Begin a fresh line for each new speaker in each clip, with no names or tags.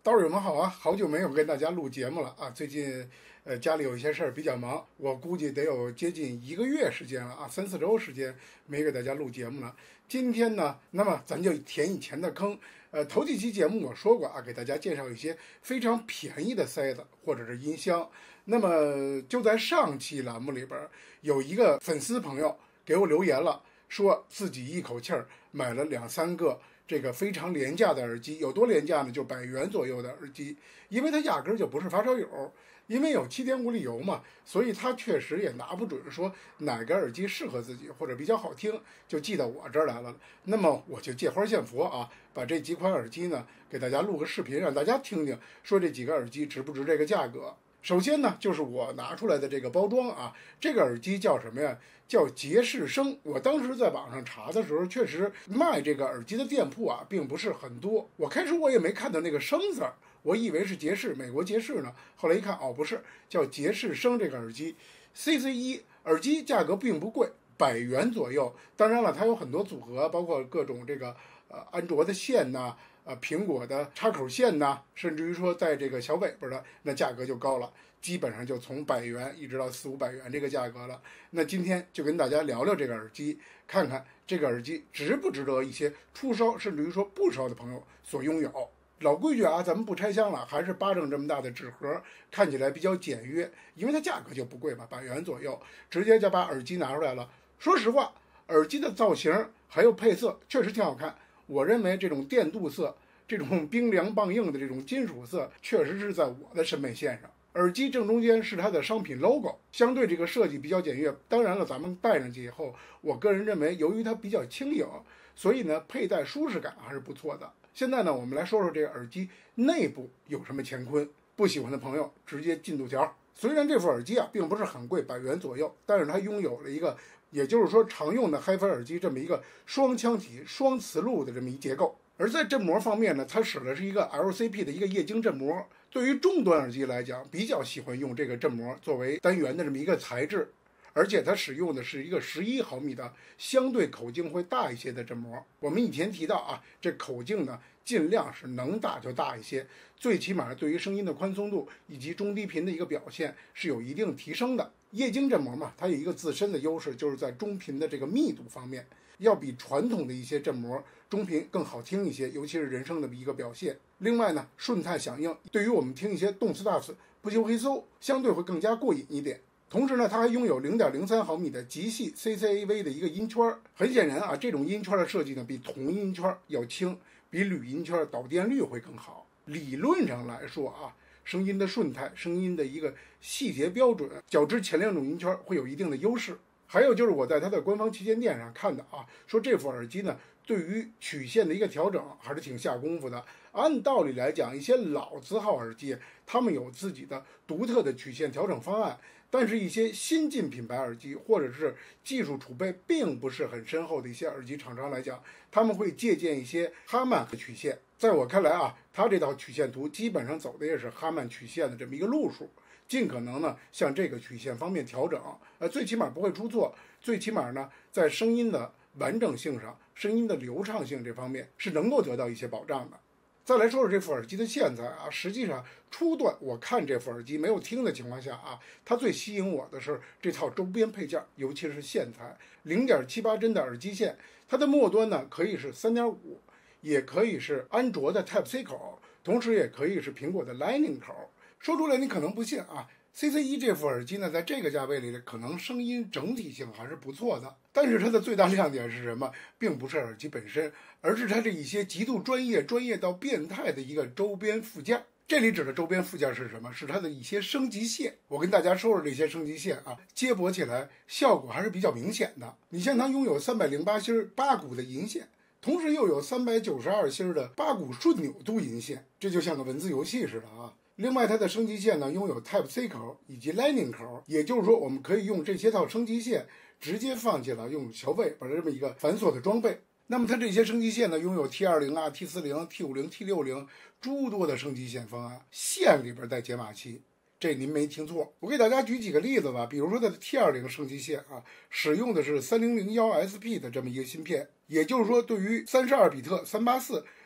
道友们好啊，好久没有跟大家录节目了啊！最近家里有一些事儿比较忙，我估计得有接近1个月时间了啊，3、4周时间没给大家录节目了。今天呢，那么咱就填以前的坑。头几期节目我说过啊，给大家介绍一些非常便宜的塞子或者是音箱。那么就在上期栏目里边，有一个粉丝朋友给我留言了，说自己一口气儿买了2、3个。这个非常廉价的耳机，有多廉价呢？就100元左右的耳机，因为它压根儿就不是发烧友，因为有7.5理由嘛，所以他确实也拿不准说哪个耳机适合自己或者比较好听，就寄到我这儿来了。那么我就借花献佛啊，把这几款耳机呢给大家录个视频，让大家听听，说这几个耳机值不值这个价格。首先呢，就是我拿出来的这个包装啊，这个耳机叫什么呀？叫杰士声。我当时在网上查的时候，确实卖这个耳机的店铺啊，并不是很多。我开始我也没看到那个声字儿，我以为是杰士，美国杰士呢。后来一看，哦，不是，叫杰士声这个耳机 ，CC1 耳机价格并不贵，100元左右。当然了，它有很多组合，包括各种这个安卓的线呐。苹果的插口线呐，甚至于说在这个小尾巴的，那价格就高了，基本上就从100元一直到4、500元这个价格了。那今天就跟大家聊聊这个耳机，看看这个耳机值不值得一些初烧甚至于说不烧的朋友所拥有。老规矩啊，咱们不拆箱了，还是巴掌这么大的纸盒，看起来比较简约，因为它价格就不贵嘛，100元左右，直接就把耳机拿出来了。说实话，耳机的造型还有配色确实挺好看。我认为这种电镀色，这种冰凉棒硬的这种金属色，确实是在我的审美线上。耳机正中间是它的商品 logo， 相对这个设计比较简约。当然了，咱们戴上去以后，我个人认为，由于它比较轻盈，所以呢，佩戴舒适感还是不错的。现在呢，我们来说说这个耳机内部有什么乾坤。不喜欢的朋友直接进度条。虽然这副耳机啊并不是很贵，100元左右，但是它拥有了一个，也就是说常用的 HiFi 耳机这么一个双腔体双磁路的这么一结构。而在振膜方面呢，它使的是一个 LCP 的一个液晶振膜。对于中端耳机来讲，比较喜欢用这个振膜作为单元的这么一个材质，而且它使用的是一个11毫米的相对口径会大一些的振膜。我们以前提到啊，这口径呢尽量是能大就大一些，最起码对于声音的宽松度以及中低频的一个表现是有一定提升的。液晶振膜嘛，它有一个自身的优势，就是在中频的这个密度方面，要比传统的一些振膜中频更好听一些，尤其是人声的一个表现。另外呢，顺态响应，对于我们听一些动次大次不修黑搜，相对会更加过瘾一点。同时呢，它还拥有 0.03 毫米的极细 CCAV 的一个音圈。很显然啊，这种音圈的设计呢，比铜音圈要轻，比铝音圈导电率会更好。理论上来说啊，声音的顺态，声音的一个细节标准，较之前2种音圈会有一定的优势。还有就是我在它的官方旗舰店上看的啊，说这副耳机呢，对于曲线的一个调整还是挺下功夫的。按道理来讲，一些老字号耳机，他们有自己的独特的曲线调整方案，但是一些新进品牌耳机或者是技术储备并不是很深厚的一些耳机厂商来讲，他们会借鉴一些哈曼的曲线。在我看来啊，它这套曲线图基本上走的也是哈曼曲线的这么一个路数，尽可能呢向这个曲线方面调整，最起码不会出错，最起码呢在声音的完整性上，声音的流畅性这方面是能够得到一些保障的。再来说说这副耳机的线材啊，实际上初段我看这副耳机没有听的情况下啊，它最吸引我的是这套周边配件，尤其是线材。0.78针的耳机线，它的末端呢可以是 3.5， 也可以是安卓的 Type-C 口，同时也可以是苹果的 Lightning 口。说出来你可能不信啊，CC1 这副耳机呢，在这个价位里可能声音整体性还是不错的，但是它的最大亮点是什么？并不是耳机本身，而是它这一些极度专业到变态的一个周边附件。这里指的周边附件是什么？是它的一些升级线。我跟大家说说这些升级线啊，接驳起来效果还是比较明显的。你像它拥有308芯8股的银线，同时又有392芯的8股顺扭度银线，这就像个文字游戏似的啊。另外，它的升级线呢拥有 Type-C 口以及 Lightning 口，也就是说，我们可以用这些套升级线直接放进了用小尾巴的这么一个繁琐的装备。那么它这些升级线呢，拥有 T20 啊、T40、T50、T60诸多的升级线方案，线里边带解码器，这您没听错。我给大家举几个例子吧，比如说它的 T20 升级线啊，使用的是3001 SP 的这么一个芯片，也就是说，对于32比特384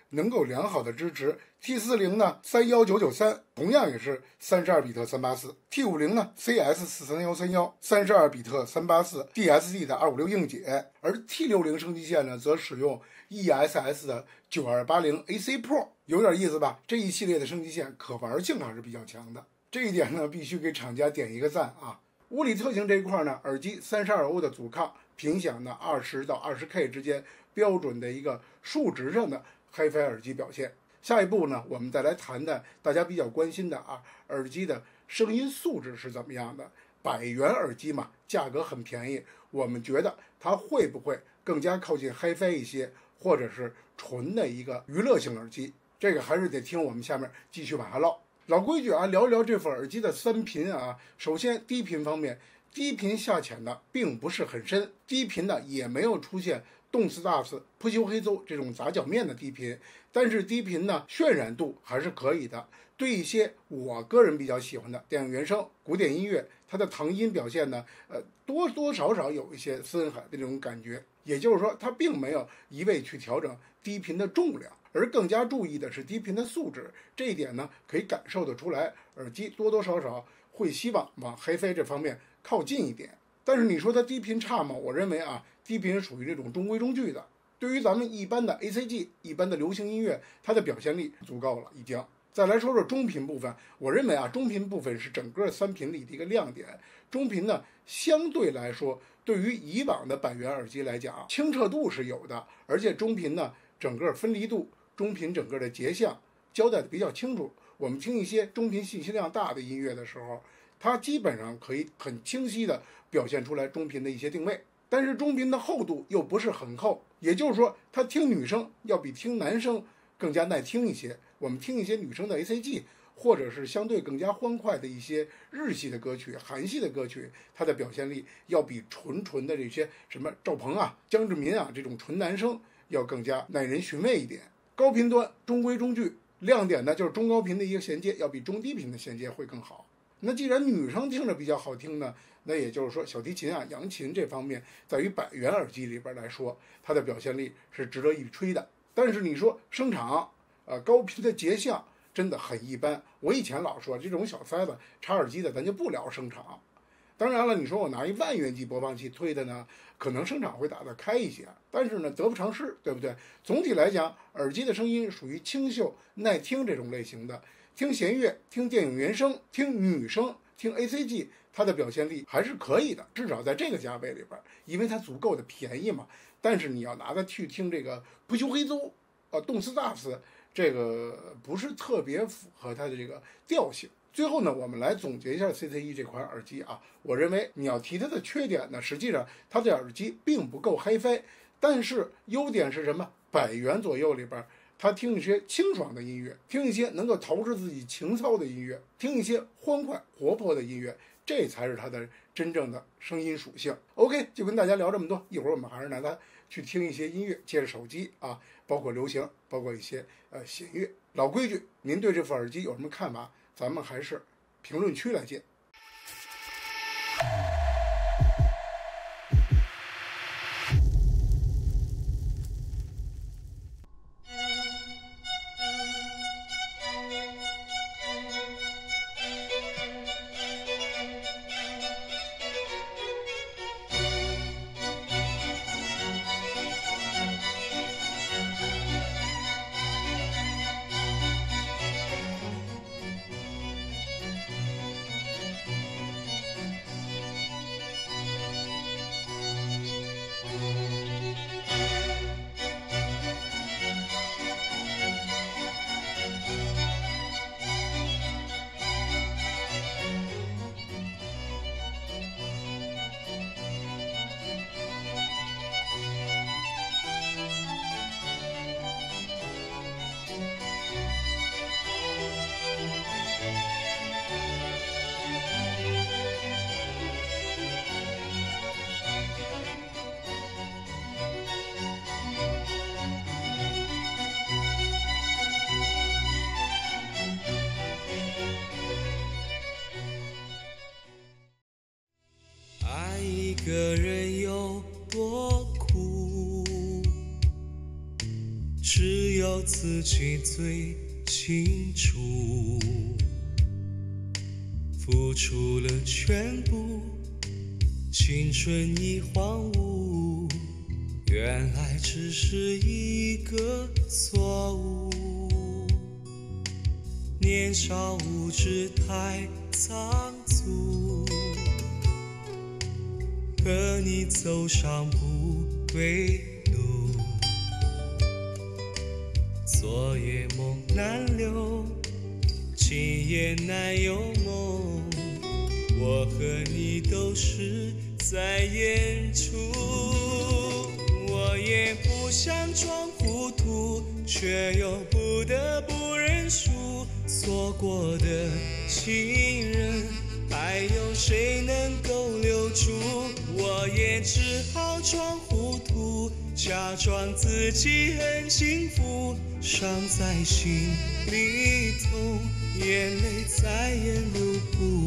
能够良好的支持 T40 呢31993，同样也是32比特384 T50 呢 CS43131 32比特384 DSD 的256硬解，而 T60 升级线呢则使用 ESS 的9280 AC Pro， 有点意思吧？这一系列的升级线可玩性还是比较强的，这一点呢必须给厂家点一个赞啊。物理特性这一块呢，耳机32欧的阻抗，频响呢20到20K 之间，标准的一个数值上的 HiFi 耳机表现。下一步呢，我们再来谈谈大家比较关心的耳机的声音素质是怎么样的。100元耳机嘛，价格很便宜，我们觉得它会不会更加靠近 HiFi 一些，或者是纯的一个娱乐性耳机？这个还是得听我们下面继续往下唠。老规矩聊一聊这副耳机的3频首先低频方面，低频下潜的并不是很深，低频的也没有出现动次大次、扑修黑邹这种砸脚面的低频，但是低频呢渲染度还是可以的。对一些我个人比较喜欢的电影原声、古典音乐，它的唐音表现呢，多多少少有一些森海的这种感觉。也就是说，它并没有一味去调整低频的重量，而更加注意的是低频的素质。这一点呢，可以感受得出来，耳机多多少少会希望往 HiFi 这方面靠近一点。但是你说它低频差吗？我认为低频属于这种中规中矩的。对于咱们一般的 ACG、一般的流行音乐，它的表现力足够了已经。再来说说中频部分，我认为中频部分是整个3频里的一个亮点。中频呢，相对来说，对于以往的100元耳机来讲，清澈度是有的，而且中频呢，整个分离度、中频整个的结像交代的比较清楚。我们听一些中频信息量大的音乐的时候，它基本上可以很清晰的表现出来中频的一些定位。但是中频的厚度又不是很厚，也就是说，它听女生要比听男生更加耐听一些。我们听一些女生的 ACG， 或者是相对更加欢快的一些日系的歌曲、韩系的歌曲，它的表现力要比纯的这些什么赵鹏江志民这种纯男生要更加耐人寻味一点。高频端中规中矩，亮点呢就是中高频的一个衔接要比中低频的衔接会更好。那既然女生听着比较好听呢，那也就是说小提琴扬琴这方面，在于100元耳机里边来说，它的表现力是值得一吹的。但是你说声场高频的结像真的很一般。我以前老说这种小塞子插耳机的咱就不聊声场。当然了，你说我拿1万元级播放器推的呢，可能声场会打得开一些，但是呢得不偿失，对不对？总体来讲，耳机的声音属于清秀耐听这种类型的，听弦乐、听电影原声、听女声、听 ACG， 它的表现力还是可以的，至少在这个价位里边，因为它足够的便宜嘛。但是你要拿它去听这个不修黑邹动次大次，这个不是特别符合它的这个调性。最后呢，我们来总结一下 CC1 这款耳机我认为你要提它的缺点呢，实际上它的耳机并不够 HiFi， 但是优点是什么？100元左右里边，它听一些清爽的音乐，听一些能够陶冶自己情操的音乐，听一些欢快活泼的音乐，这才是它的真正的声音属性。 OK， 就跟大家聊这么多，一会儿我们还是拿它去听一些音乐，借着手机包括流行，包括一些弦乐。老规矩，您对这副耳机有什么看法？咱们还是评论区来见。
一个人有多苦，只有有自己最清楚，付出了全部，青春已荒芜，原来只是一个错误。年少无知太仓促，和你走上不归路，昨夜梦难留，今夜难有梦，我和你都是在演出。我也不想装糊涂，却又不得不认输，错过的情人还有谁能够留住？我也只好装糊涂，假装自己很幸福，伤在心里头，眼泪再也流不